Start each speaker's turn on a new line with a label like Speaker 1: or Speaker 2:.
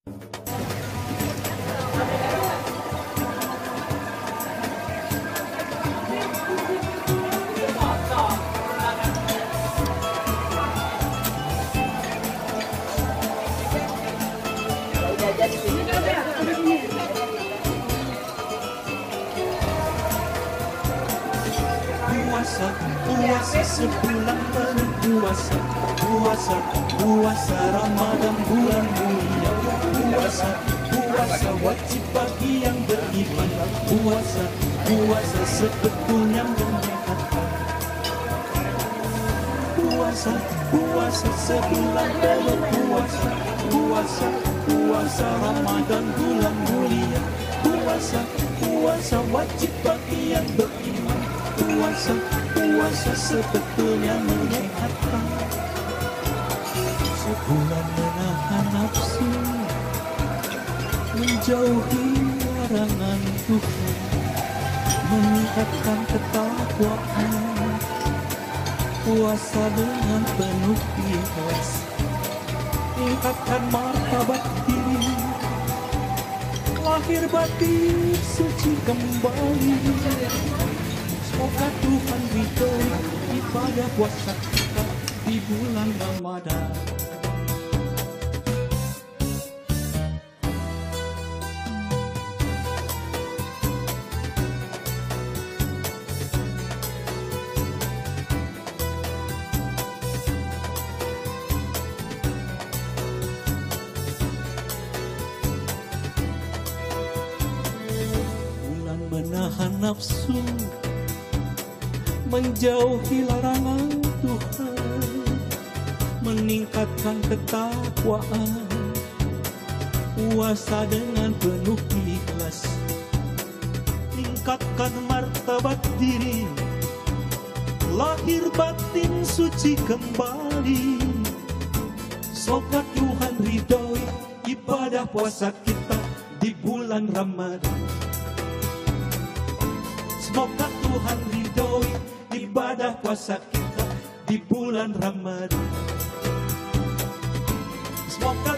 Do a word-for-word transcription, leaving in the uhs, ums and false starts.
Speaker 1: Puasa, puasa sebulan penuh puasa, puasa, puasa Ramadan bulan mulia. Puasa, puasa wajib bagi yang beriman. Puasa, puasa sebetulnya menyehatkan. Puasa, puasa sebulan penuh puasa, puasa, puasa Ramadan bulan mulia. Puasa, puasa wajib bagi yang beriman. Puasa, puasa sebetulnya menyehatkan. Sebulan menahan nafsu, menjauhi larangan Tuhan, meningkatkan ketakwaan. Puasa dengan penuh ikhlas, tingkatkan martabat diri, lahir batin suci kembali. Semoga Tuhan ridhoi ibadah puasa kita di bulan Ramadan. Bulan menahan nafsu, menjauhi larangan Tuhan, meningkatkan ketakwaan. Puasa dengan penuh ikhlas, tingkatkan martabat diri, lahir batin suci kembali. Semoga Tuhan ridhoi ibadah puasa kita di bulan Ramadan. Semoga Tuhan ridhoi ibadah puasa kita di bulan Ramadan. Semoga